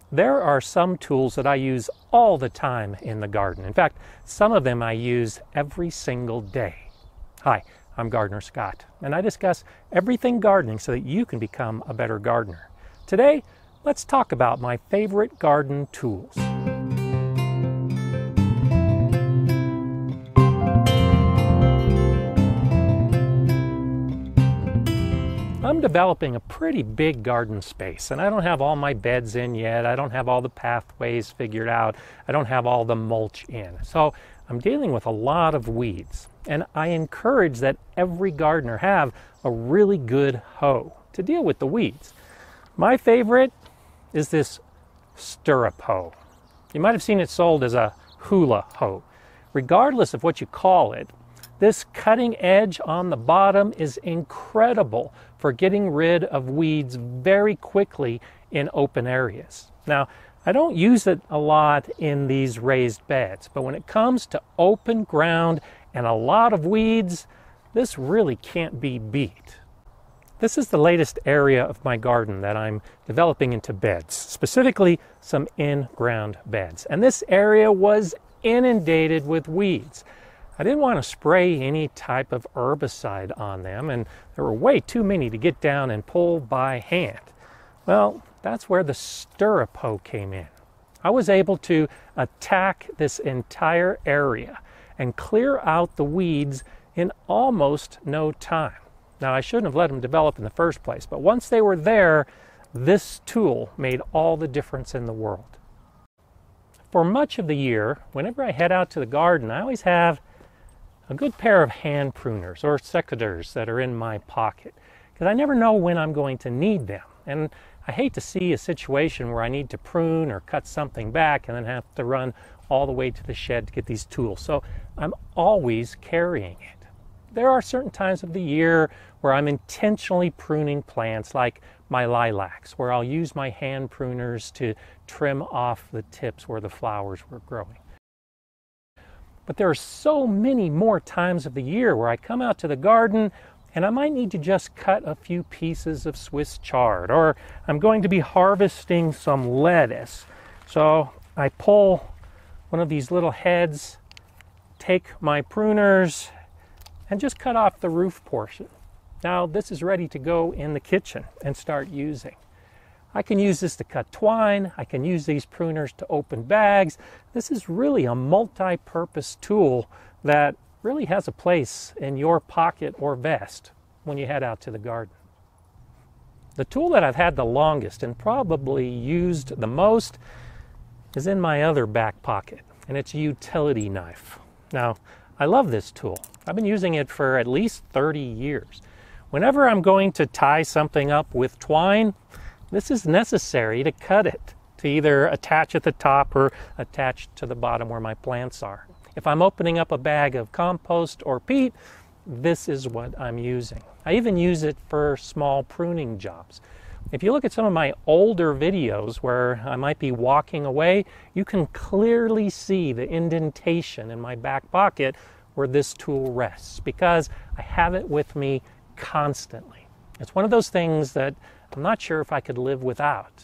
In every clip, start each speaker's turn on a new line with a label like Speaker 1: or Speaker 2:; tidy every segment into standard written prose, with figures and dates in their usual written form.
Speaker 1: There are some tools that I use all the time in the garden. In fact, some of them I use every single day. Hi, I'm Gardener Scott, and I discuss everything gardening so that you can become a better gardener. Today, let's talk about my favorite garden tools. I'm developing a pretty big garden space, and I don't have all my beds in yet. I don't have all the pathways figured out. I don't have all the mulch in. So I'm dealing with a lot of weeds, and I encourage that every gardener have a really good hoe to deal with the weeds. My favorite is this stirrup hoe. You might have seen it sold as a hula hoe. Regardless of what you call it, this cutting edge on the bottom is incredible for getting rid of weeds very quickly in open areas. Now, I don't use it a lot in these raised beds, but when it comes to open ground and a lot of weeds, this really can't be beat. This is the latest area of my garden that I'm developing into beds, specifically some in-ground beds. And this area was inundated with weeds. I didn't want to spray any type of herbicide on them, and there were way too many to get down and pull by hand. Well, that's where the stirrup hoe came in. I was able to attack this entire area and clear out the weeds in almost no time. Now, I shouldn't have let them develop in the first place, but once they were there, this tool made all the difference in the world. For much of the year, whenever I head out to the garden, I always have a good pair of hand pruners or secateurs that are in my pocket, because I never know when I'm going to need them. And I hate to see a situation where I need to prune or cut something back and then have to run all the way to the shed to get these tools. So I'm always carrying it. There are certain times of the year where I'm intentionally pruning plants, like my lilacs, where I'll use my hand pruners to trim off the tips where the flowers were growing. But there are so many more times of the year where I come out to the garden and I might need to just cut a few pieces of Swiss chard, or I'm going to be harvesting some lettuce. So I pull one of these little heads, take my pruners, and just cut off the roof portion. Now this is ready to go in the kitchen and start using. I can use this to cut twine. I can use these pruners to open bags. This is really a multi-purpose tool that really has a place in your pocket or vest when you head out to the garden. The tool that I've had the longest and probably used the most is in my other back pocket, and it's a utility knife. Now, I love this tool. I've been using it for at least 30 years. Whenever I'm going to tie something up with twine, this is necessary to cut it, to either attach at the top or attach to the bottom where my plants are. If I'm opening up a bag of compost or peat, this is what I'm using. I even use it for small pruning jobs. If you look at some of my older videos where I might be walking away, you can clearly see the indentation in my back pocket where this tool rests, because I have it with me constantly. It's one of those things that I'm not sure if I could live without.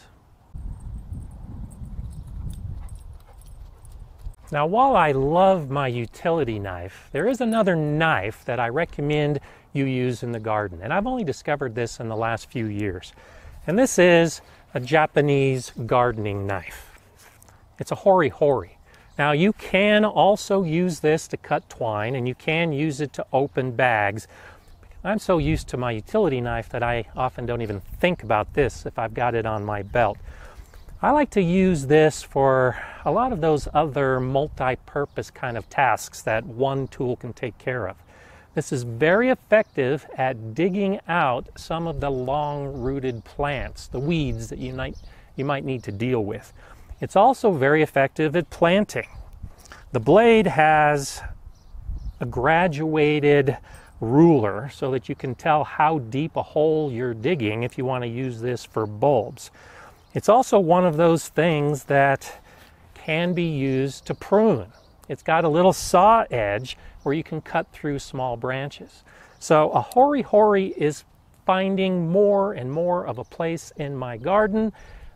Speaker 1: Now, while I love my utility knife, there is another knife that I recommend you use in the garden. And I've only discovered this in the last few years. And this is a Japanese gardening knife. It's a hori-hori. Now, you can also use this to cut twine, and you can use it to open bags. I'm so used to my utility knife that I often don't even think about this if I've got it on my belt. I like to use this for a lot of those other multi-purpose kind of tasks that one tool can take care of. This is very effective at digging out some of the long-rooted plants, the weeds that you might need to deal with. It's also very effective at planting. The blade has a graduated ruler so that you can tell how deep a hole you're digging if you want to use this for bulbs. It's also one of those things that can be used to prune. It's got a little saw edge where you can cut through small branches. So a hori-hori is finding more and more of a place in my garden.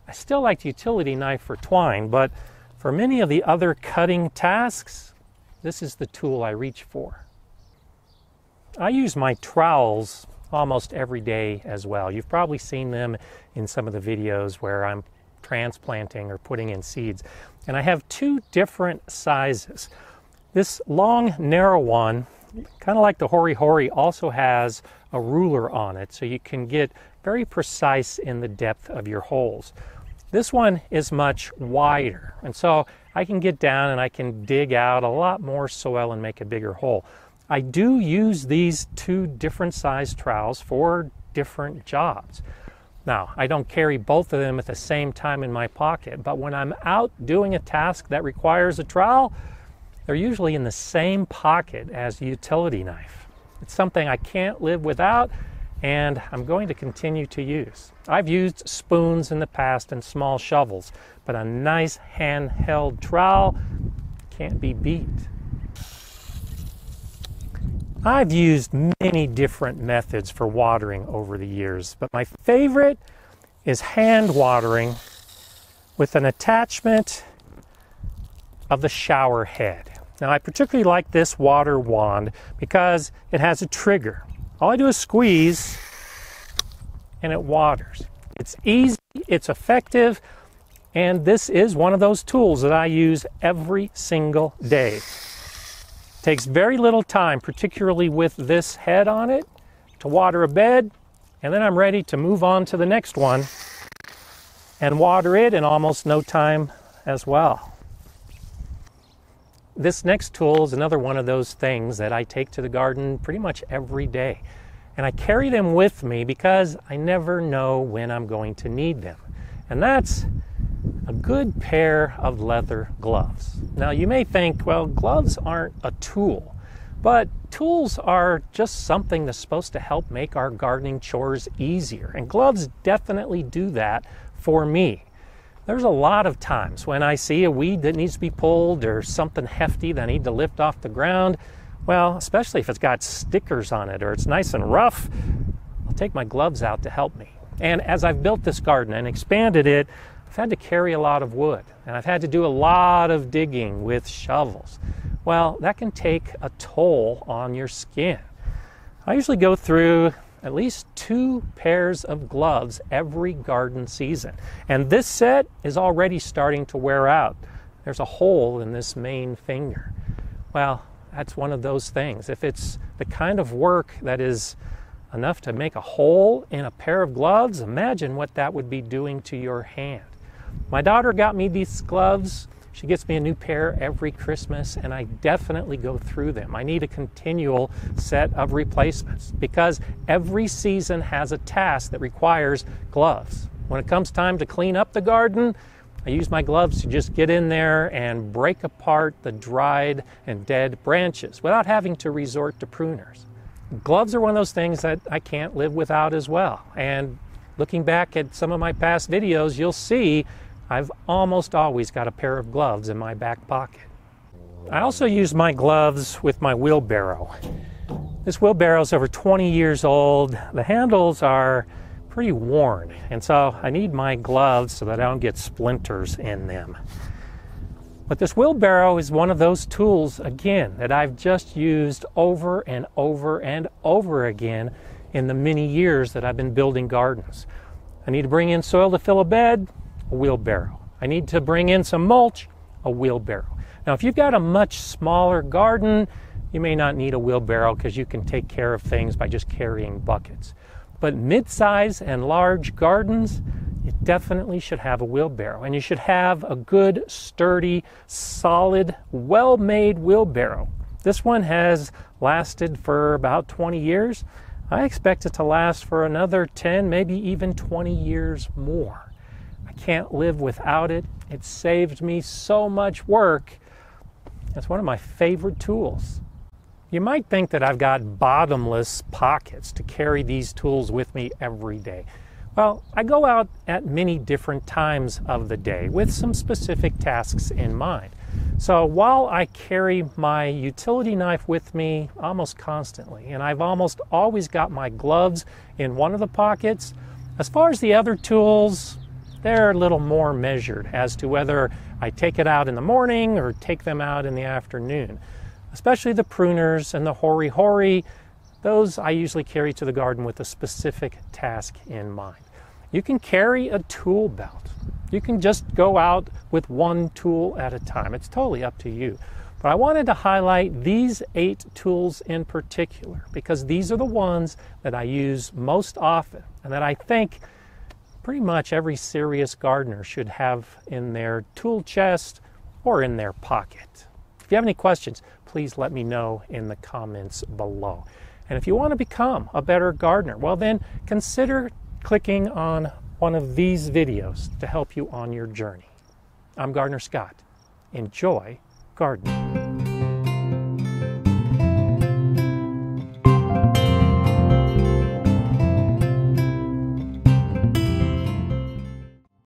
Speaker 1: I still like the utility knife for twine, but for many of the other cutting tasks, this is the tool I reach for. I use my trowels almost every day as well. You've probably seen them in some of the videos where I'm transplanting or putting in seeds. And I have two different sizes. This long, narrow one, kind of like the Hori Hori, also has a ruler on it, so you can get very precise in the depth of your holes. This one is much wider, and so I can get down and I can dig out a lot more soil and make a bigger hole. I do use these two different size trowels for different jobs. Now, I don't carry both of them at the same time in my pocket, but when I'm out doing a task that requires a trowel, they're usually in the same pocket as the utility knife. It's something I can't live without, and I'm going to continue to use. I've used spoons in the past and small shovels, but a nice handheld trowel can't be beat. I've used many different methods for watering over the years, but my favorite is hand watering with an attachment of the shower head. Now, I particularly like this water wand because it has a trigger. All I do is squeeze and it waters. It's easy, it's effective, and this is one of those tools that I use every single day. Takes very little time, particularly with this head on it, to water a bed, and then I'm ready to move on to the next one and water it in almost no time as well. This next tool is another one of those things that I take to the garden pretty much every day. And I carry them with me because I never know when I'm going to need them. And that's a good pair of leather gloves. Now you may think, well, gloves aren't a tool, but tools are just something that's supposed to help make our gardening chores easier. And gloves definitely do that for me. There's a lot of times when I see a weed that needs to be pulled or something hefty that I need to lift off the ground. Well, especially if it's got stickers on it or it's nice and rough, I'll take my gloves out to help me. And as I've built this garden and expanded it, I've had to carry a lot of wood, and I've had to do a lot of digging with shovels. Well, that can take a toll on your skin. I usually go through at least 2 pairs of gloves every garden season, and this set is already starting to wear out. There's a hole in this main finger. Well, that's one of those things. If it's the kind of work that is enough to make a hole in a pair of gloves, imagine what that would be doing to your hand. My daughter got me these gloves. She gets me a new pair every Christmas, and I definitely go through them. I need a continual set of replacements because every season has a task that requires gloves. When it comes time to clean up the garden, I use my gloves to just get in there and break apart the dried and dead branches without having to resort to pruners. Gloves are one of those things that I can't live without as well. And looking back at some of my past videos, you'll see I've almost always got a pair of gloves in my back pocket. I also use my gloves with my wheelbarrow. This wheelbarrow is over 20 years old. The handles are pretty worn, and so I need my gloves so that I don't get splinters in them. But this wheelbarrow is one of those tools, again, that I've just used over and over and over again in the many years that I've been building gardens. I need to bring in soil to fill a bed, a wheelbarrow. I need to bring in some mulch, a wheelbarrow. Now, if you've got a much smaller garden, you may not need a wheelbarrow because you can take care of things by just carrying buckets. But mid-size and large gardens, you definitely should have a wheelbarrow. And you should have a good, sturdy, solid, well-made wheelbarrow. This one has lasted for about 20 years. I expect it to last for another 10, maybe even 20 years more. I can't live without it. It saved me so much work. It's one of my favorite tools. You might think that I've got bottomless pockets to carry these tools with me every day. Well, I go out at many different times of the day with some specific tasks in mind. So while I carry my utility knife with me almost constantly, and I've almost always got my gloves in one of the pockets, as far as the other tools, they're a little more measured as to whether I take it out in the morning or take them out in the afternoon. Especially the pruners and the hoary-hoary, those I usually carry to the garden with a specific task in mind. You can carry a tool belt. You can just go out with one tool at a time. It's totally up to you. But I wanted to highlight these 8 tools in particular because these are the ones that I use most often and that I think pretty much every serious gardener should have in their tool chest or in their pocket. If you have any questions, please let me know in the comments below. And if you want to become a better gardener, well then consider clicking on one of these videos to help you on your journey. I'm Gardener Scott. Enjoy gardening.